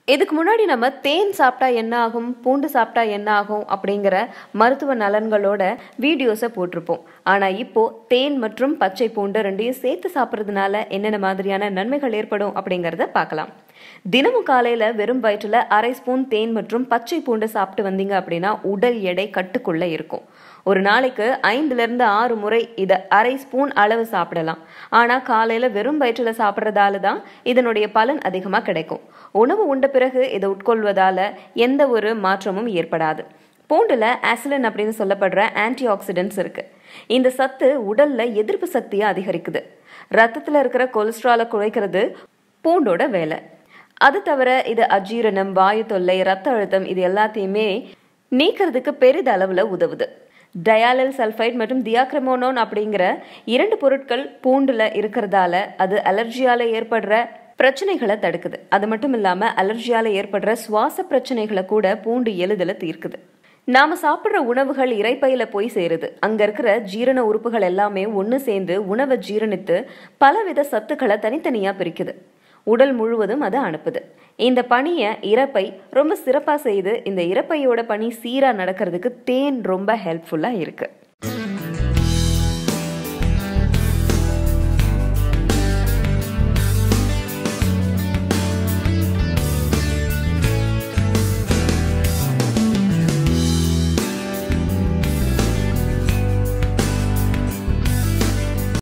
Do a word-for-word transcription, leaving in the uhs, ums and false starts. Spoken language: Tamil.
இதுக்கு முன்னாடி நம்ம தேன் சாப்பிட்டா என்ன ஆகும், பூண்டு சாப்பிட்டா என்ன ஆகும் அப்படிங்கிற மருத்துவ நலன்களோட வீடியோஸை போட்டிருப்போம். ஆனால் இப்போ தேன் மற்றும் பச்சை பூண்டு ரெண்டையும் சேர்த்து சாப்பிட்றதுனால என்னென்ன மாதிரியான நன்மைகள் ஏற்படும் அப்படிங்கிறத பார்க்கலாம். தினமும் காலையில் வெறும் வயிற்றில் அரை ஸ்பூன் தேன் மற்றும் பச்சை பூண்டு சாப்பிட்டு வந்தீங்க அப்படின்னா உடல் எடை கட்டுக்குள்ளே இருக்கும். ஒரு நாளைக்கு ஐந்துலேருந்து ஆறு முறை இதை அரை ஸ்பூன் அளவு சாப்பிடலாம். ஆனால் காலையில் வெறும் வயிற்றில் சாப்பிட்றதால தான் இதனுடைய பலன் அதிகமாக கிடைக்கும். உணவு உண்ட பிறகு இதை உட்கொள்வதால எந்த ஒரு மாற்றமும் ஏற்படாது. பூண்டுல ஆசிலின் அப்படின்னு சொல்லப்படுற ஆன்டி ஆக்சிடென்ட்ஸ் இருக்கு. இந்த சத்து உடல்ல எதிர்ப்பு சக்தியை அதிகரிக்குது. ரத்தத்தில் இருக்கிற கொலஸ்ட்ராலை குறைக்கிறது பூண்டோட வேலை. அது தவிர இது அஜீரணம், வாயு தொல்லை, ரத்த அழுத்தம் இது எல்லாத்தையுமே நீக்கிறதுக்கு பெரிதளவில் உதவுது. டயாலில் சல்ஃபைட் மற்றும் தியாக்ரமோனோன் அப்படிங்கிற இரண்டு பொருட்கள் பூண்டுல இருக்கிறதால அது அலர்ஜியால ஏற்படுற பிரச்சனைகளை தடுக்குது. அது மட்டும் இல்லாம அலர்ஜியால ஏற்படுற சுவாச பிரச்சனைகளை கூட பூண்டு எளிதில் தீர்க்குது. நாம சாப்பிட்ற உணவுகள் இரைப்பையில போய் சேருது. அங்க இருக்கிற ஜீரண உறுப்புகள் எல்லாமே ஒன்று சேர்ந்து உணவை ஜீரணித்து பலவித சத்துக்களை தனித்தனியா பிரிக்குது. உடல் முழுவதும் அதை அனுப்புது. இந்த பணியை இரைப்பை ரொம்ப சிறப்பாக செய்து இந்த இரைப்பையோட பணி சீராக நடக்கிறதுக்கு தேன் ரொம்ப ஹெல்ப்ஃபுல்லாக இருக்கு.